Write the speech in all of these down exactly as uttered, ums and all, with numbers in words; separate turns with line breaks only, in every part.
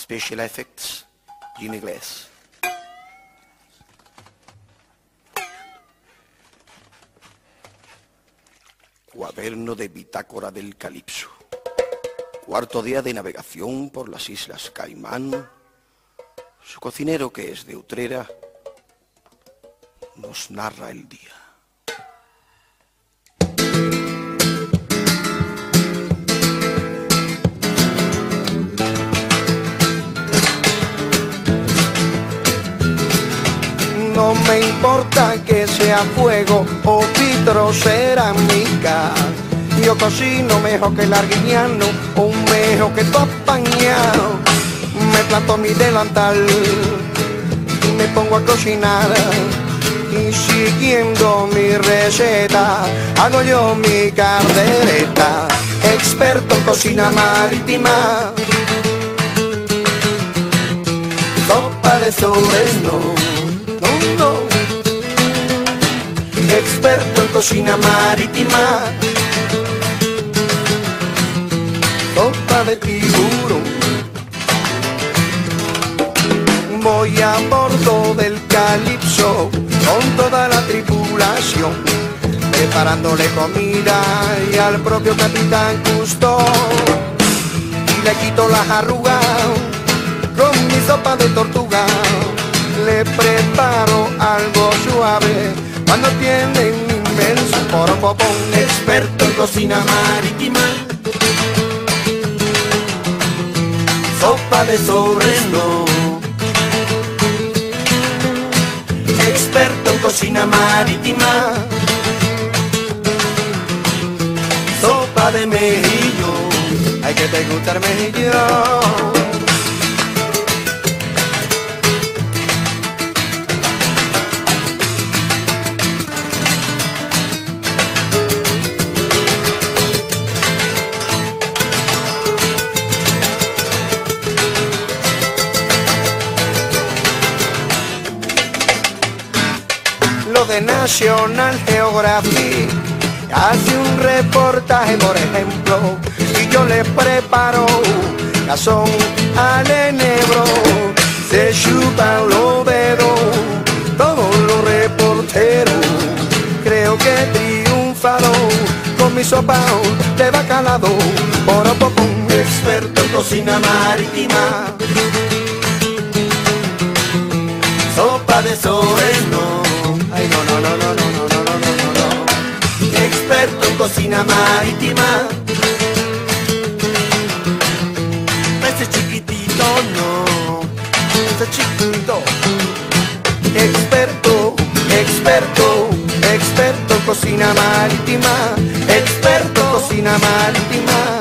Special Effects, Gin Inglés. Cuaderno de bitácora del Calipso. Cuarto día de navegación por las Islas Caimán. Su cocinero, que es de Utrera, nos narra el día.
No me importa que sea fuego o vitrocerámica. Yo cocino mejor que el arguiñano o mejor que tu apañado. Me planto mi delantal y me pongo a cocinar. Y siguiendo mi receta, hago yo mi caldereta. Experto en cocina marítima. Sopa de sobreno. No. Experto en cocina marítima. Sopa de tiburón. Voy a bordo del Calipso con toda la tripulación, preparándole comida y al propio capitán Cousteau. Y le quito las arrugas con mi sopa de tortuga. Le preparo algo suave cuando tiene un inmenso poropopón. Experto en cocina marítima. Sopa de sobreno. Experto en cocina marítima. Sopa de mejillo. Hay que te gusta el mejillo. De National Geographic hace un reportaje, por ejemplo, y yo le preparo cazón al enebro. Se chupan los dedos todos los reporteros. Creo que he triunfado con mi sopa de bacalao. Por poco un experto en cocina marítima. Sopa de sobreno. Ay, no, no, no, no, no, no, no, no, no, no. Experto en cocina marítima. Ese chiquitito no, ese chiquito. Experto, experto, experto en cocina marítima. Experto en cocina marítima.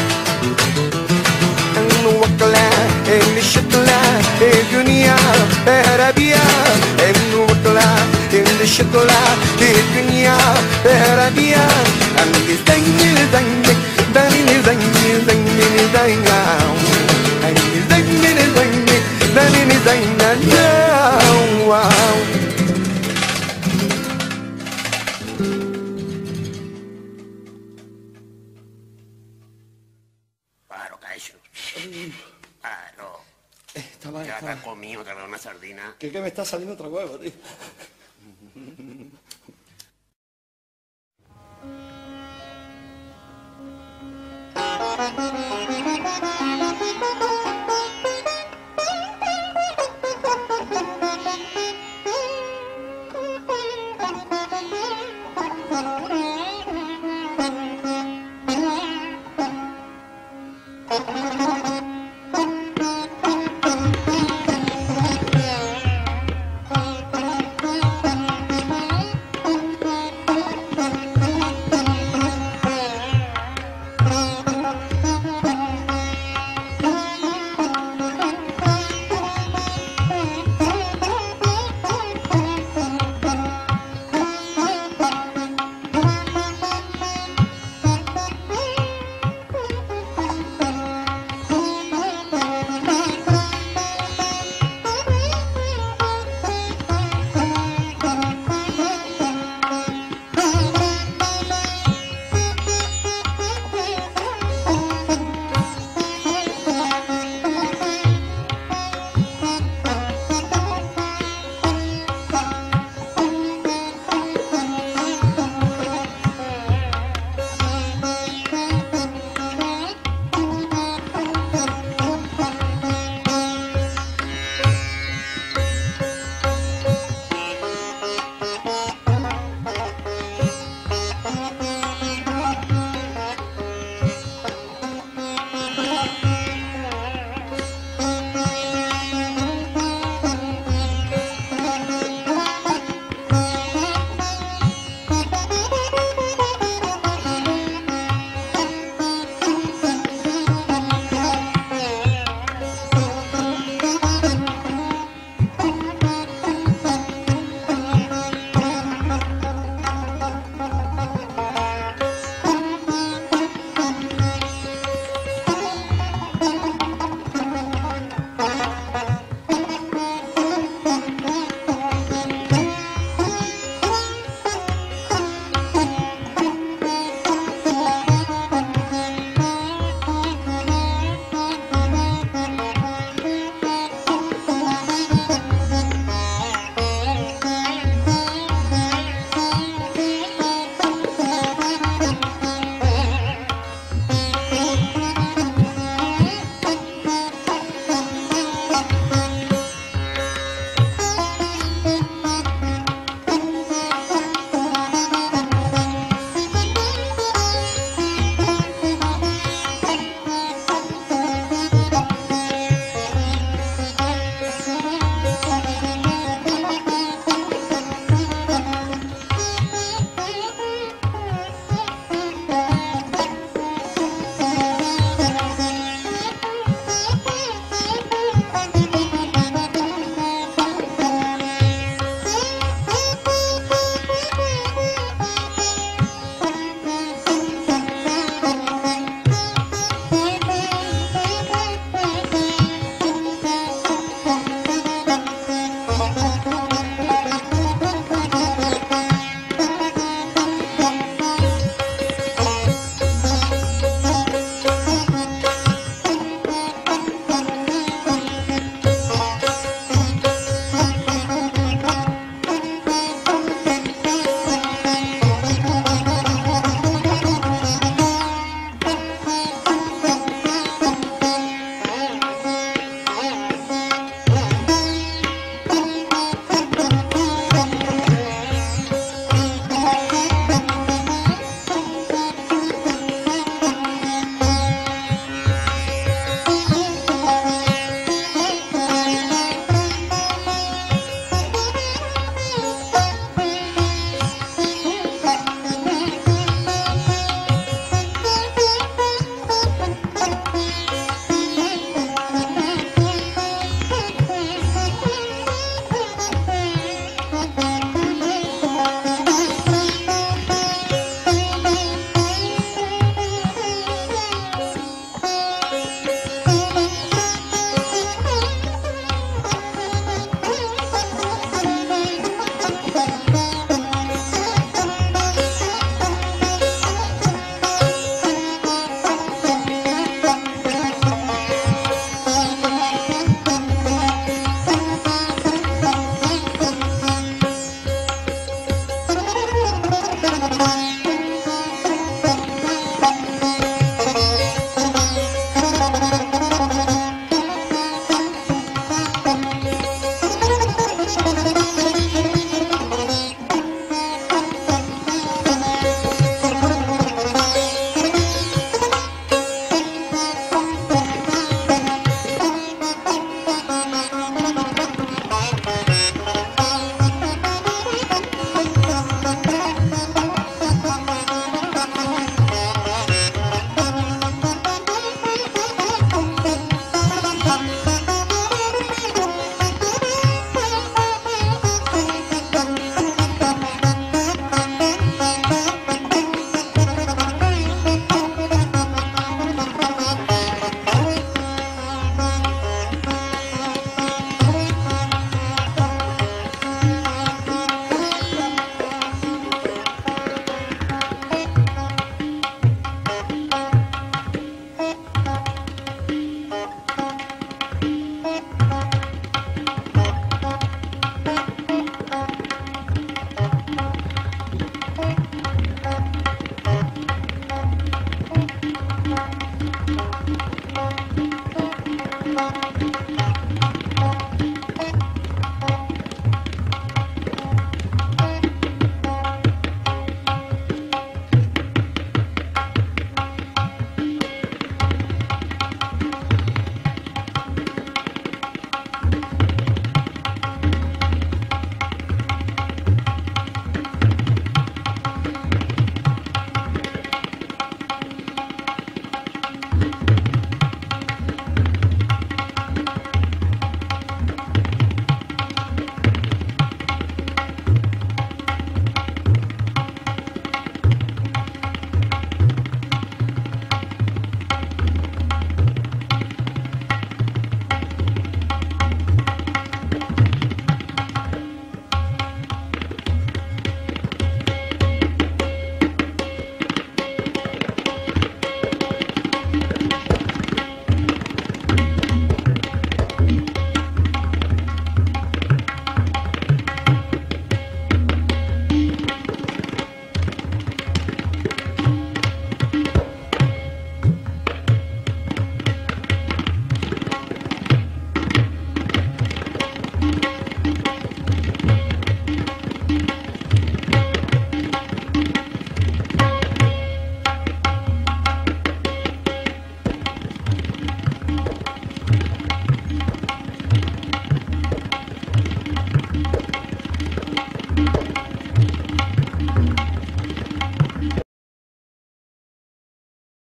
En Huacalá, en Michoacán, en Guinea, en Arabia, en Huacalá. In the chocolate, the dunya, the Arabia, and the dang, the dang, dang, dang, the dang, the dang, the dang, and the dang, the dang, dang, the dang, dang, wow.
Paro, Caixo. Paro.
Estaba,
Ya te
estaba.
has comido otra vez una sardina.
¿Qué, que me está saliendo otra huevo, tío?